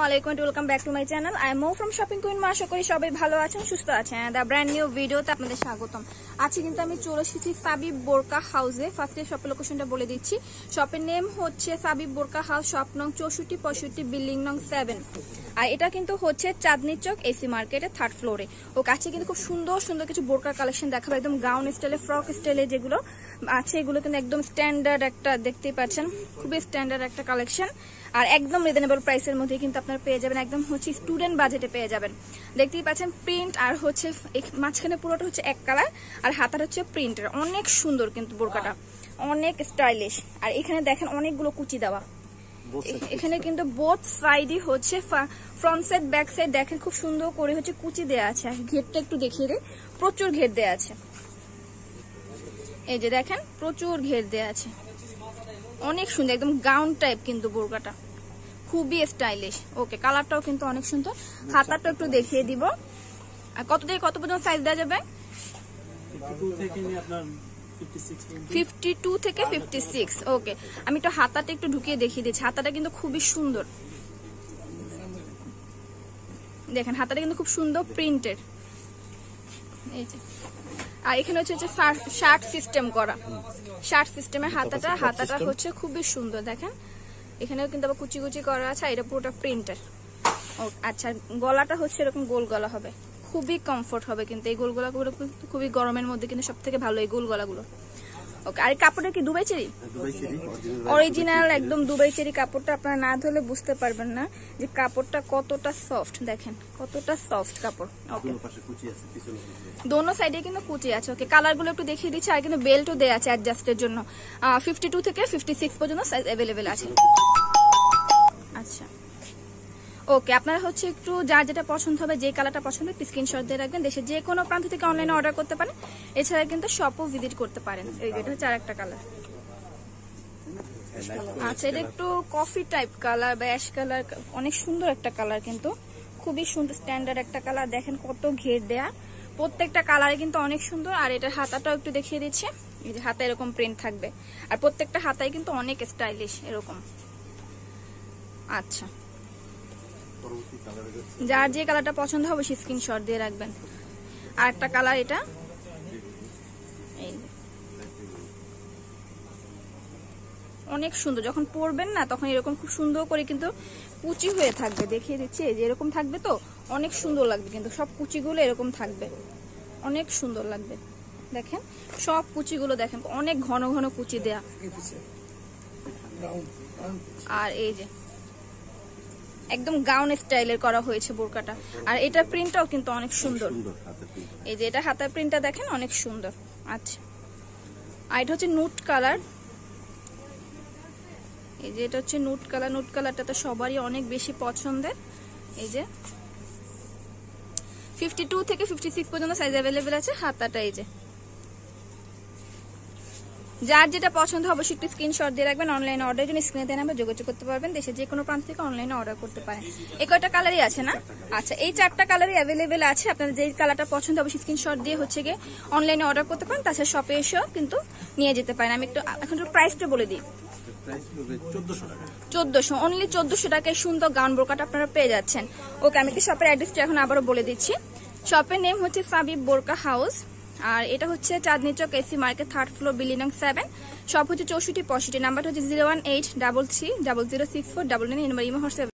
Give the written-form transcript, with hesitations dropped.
Welcome back to my channel. I am Mo from shopping queen মা। আশা করি সবাই ভালো আছেন, সুস্থ আছেন। দ্য ব্র্যান্ড নিউ ভিডিওতে আপনাদের স্বাগতম। আজকে কিন্তু আমি চলে এসেছি সাবিব বোরকা হাউসে। ফার্স্টে শপের লোকেশনটা বলে দিচ্ছি। শপের নেম হচ্ছে সাবিব বোরকা হাউস, শপ নং 6465, বিল্ডিং নং 7। আর এটা কিন্তু হচ্ছে চাঁদনি চক এসি মার্কেটের 3rd ফ্লোরে। ও কাছে কিন্তু খুব সুন্দর সুন্দর কিছু বোরকার কালেকশন দেখাবো, একদম গাউন স্টাইলে, ফ্রক স্টাইলে যেগুলো আছে এগুলো কিন্তু একদম স্ট্যান্ডার্ড একটা, দেখতেই পাচ্ছেন খুবই স্ট্যান্ডার্ড একটা কালেকশন। আর একদম রিজনেবল প্রাইসের মধ্যে কিন্তু আপনারা পেয়ে যাবেন, একদম হচ্ছে স্টুডেন্ট বাজেটে পেয়ে যাবেন। দেখতেই পাচ্ছেন প্রিন্ট আর হচ্ছে মাঝখানে পুরোটা হচ্ছে এক কালার, আর হাতার হচ্ছে প্রিন্টের। অনেক সুন্দর কিন্তু বোরকাটা, অনেক স্টাইলিশ। আর এখানে দেখেন অনেকগুলো কুচি দেওয়া, এখানে কিন্তু বোথ সাইডই হচ্ছে ফ্রন্ট সাইড ব্যাক সাইড দেখেন খুব সুন্দর করে হচ্ছে কুচি দেওয়া আছে। ঘেরটা একটু দেখিয়ে দিই, প্রচুর ঘের দেওয়া আছে। এই যে দেখেন প্রচুর ঘের দেওয়া আছে, অনেক সুন্দর, একদম গাউন টাইপ কিন্তু বোরকাটা, খুবই স্টাইলিশ। ওকে, কালারটাও কিন্তু অনেক সুন্দর। হাতাটা একটু দেখিয়ে দিব। আর কত থেকে কত পর্যন্ত সাইজ দেওয়া যাবে? 52 থেকে 56। ওকে, আমি একটু হাতাটা একটু ঢুকিয়ে দেখিয়ে দিচ্ছি। হাতাটা কিন্তু খুবই সুন্দর, দেখেন হাতাটা কিন্তু খুব সুন্দর প্রিন্টের। এই যে, আর এখানে হচ্ছে শার্ট সিস্টেম করা, শার্ট সিস্টেমের হাতাটা হচ্ছে খুবই সুন্দর। দেখেন এখানেও কিন্তু আবার কুচি কুচি করা আছে, এটা পুরোটা প্রিন্টের। ও আচ্ছা, গলাটা হচ্ছে এরকম গোল গলা হবে, খুবই কমফোর্ট হবে কিন্তু এই গোল গলাগুলো, খুবই গরমের মধ্যে কিন্তু সব থেকে ভালো এই গোল গলাগুলো। ওকে, আর কাপড়টা কি দুবাই চেরি? অরিজিনাল একদম দুবাই চেরি কাপড়টা। আপনারা না ধরলে বুঝতে পারবেন না যে কাপড়টা কতটা সফট, দেখেন কতটা সফট কাপড়। ওকে, দোনো সাইডে কিন্তু কুচি আছে। ওকে, কালার গুলো একটু দেখিয়ে দিচ্ছি। আর কিন্তু বেল্টও দেওয়া আছে অ্যাডজাস্টের জন্য। 52 থেকে 56 পর্যন্ত সাইজ অ্যাভেলেবেল আছে। আচ্ছা, ওকে, আপনারা হচ্ছে একটু যার যেটা পছন্দ হবে, যে কালারটা পছন্দ হবে স্ক্রিনশট দিয়ে রাখবেন। দেশের যে কোনো প্রান্ত থেকে অনলাইনে অর্ডার করতে পারেন, এছাড়া কিন্তু শপও ভিজিট করতে পারেন। এটা হচ্ছে আর একটা কালার। আচ্ছা, এটা একটু কফি টাইপ কালার বা অ্যাশ কালার, অনেক সুন্দর একটা কালার, কিন্তু খুবই সুন্দর স্ট্যান্ডার্ড একটা কালার। দেখেন কত ঘের দেয়া, প্রত্যেকটা কালারে কিন্তু অনেক সুন্দর। আর এটার হাতাটাও একটু দেখিয়ে দিচ্ছি। এই যে হাতা এরকম প্রিন্ট থাকবে, আর প্রত্যেকটা হাতায় কিন্তু অনেক স্টাইলিশ এরকম। আচ্ছা, যার যে কালারটা পছন্দ হবে সে স্ক্রিনশট দিয়ে রাখবেন। আর একটা কালার এটা, অনেক সুন্দর। যখন পরবেন না তখন এরকম খুব সুন্দর করে কিন্তু কুচি হয়ে থাকবে, দেখিয়ে দিচ্ছি। এই যে এরকম থাকবে, তো অনেক সুন্দর লাগবে কিন্তু সব কুচিগুলো এরকম থাকবে, অনেক সুন্দর লাগবে। দেখেন সব কুচিগুলো দেখেন অনেক ঘন ঘন কুচি দেয়া। আর এই যে একদম গাউন স্টাইলের করা হয়েছে বোরকাটা। আর এটা প্রিন্টটাও কিন্তু অনেক সুন্দর। এই যে এটা হাতার প্রিন্টটা দেখেন অনেক সুন্দর। আচ্ছা, আর এটা হচ্ছে নুট কালার। এই যে এটা হচ্ছে নুট কালার। নুট কালারটা তো সবারই অনেক বেশি পছন্দের। এই যে 52 থেকে 56 পর্যন্ত সাইজ অ্যাভেলেবেল আছে। হাতাটা এই যে, যার যেটা পছন্দ হবে অবশ্যই একটু স্ক্রিনশট দিয়ে রাখবেন। অনলাইনে অর্ডারের জন্য স্ক্রিনে দেওয়া নাম্বারে যোগাযোগ করতে পারবেন। দেশের যে কোনো প্রান্ত থেকে অনলাইনে অর্ডার করতে পারেন। এই কয়টা কালারই আছে না? আচ্ছা, এই 4টা কালারই অ্যাভেলেবেল আছে। আপনাদের যে কালারটা পছন্দ হবে স্ক্রিনশট দিয়ে হচ্ছে গিয়ে অনলাইনে অর্ডার করতে পারেন। তাছাড়া শপে এসেও কিন্তু নিয়ে যেতে পারেন। আমি একটু এখন প্রাইসটা বলে দিই। 1400, অনলি 1400 টাকায় সুন্দর গাউন বোরকাটা আপনারা পেয়ে যাচ্ছেন। ওকে, আমি একটু শপের অ্যাড্রেসটা এখন আবারও বলে দিচ্ছি। শপের নেম হচ্ছে সাবিব বোরকা হাউস, আর এটা হচ্ছে Chandni Chowk AC market 3rd floor, building নং 7। সব হচ্ছে 6465। নাম্বারটা হচ্ছে 01833006499। এই নাম্বার ইমো হোয়াটসঅ্যাপ